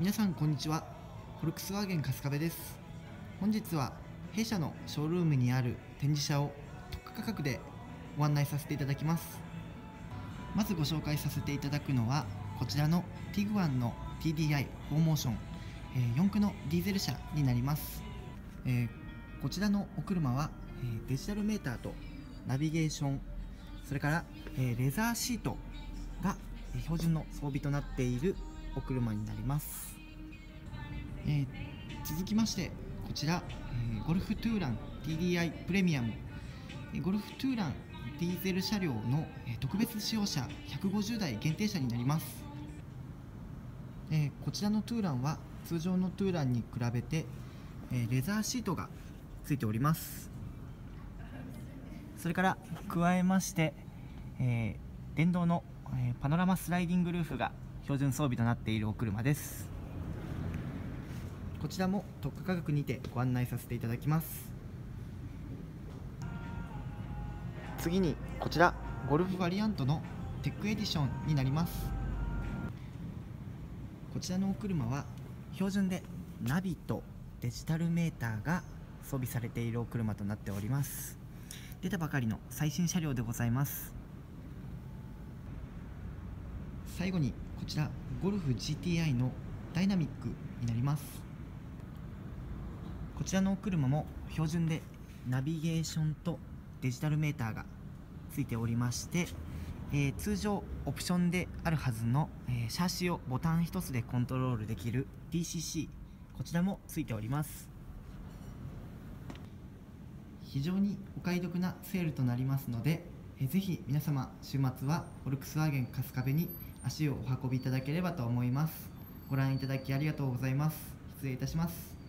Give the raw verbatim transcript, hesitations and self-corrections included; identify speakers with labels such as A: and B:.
A: 皆さんこんにちは。フォルクスワーゲン春日部です。本日は弊社のショールームにある展示車を特価価格でご案内させていただきます。まずご紹介させていただくのはこちらのティグワンの ティーディーアイ フォーモーション、えー、よん駆のディーゼル車になります。えー、こちらのお車は、えー、デジタルメーターとナビゲーション、それから、えー、レザーシートが標準の装備となっているお車になります。えー、続きましてこちら、えー、ゴルフトゥーラン ティーディーアイ プレミアム、えー、ゴルフトゥーランディーゼル車両の、えー、特別使用車ひゃくごじゅうだい限定車になります。えー、こちらのトゥーランは通常のトゥーランに比べて、えー、レザーシートがついております。それから加えまして、えー、電動の、えー、パノラマスライディングルーフが標準装備となっているお車です。こちらも特価価格にてご案内させていただきます。次にこちらゴルフバリアントのテックエディションになります。こちらのお車は標準でナビとデジタルメーターが装備されているお車となっております。出たばかりの最新車両でございます。最後にこちらゴルフ ジーティーアイ のダイナミックになります。こちらのお車も標準でナビゲーションとデジタルメーターがついておりまして、えー、通常オプションであるはずの、えー、シャーシをボタン一つでコントロールできる ディーシーシー、 こちらもついております。非常にお買い得なセールとなりますので、えー、ぜひ皆様週末はフォルクスワーゲン春日部に足をお運びいただければと思います。ご覧いただきありがとうございます。失礼いたします。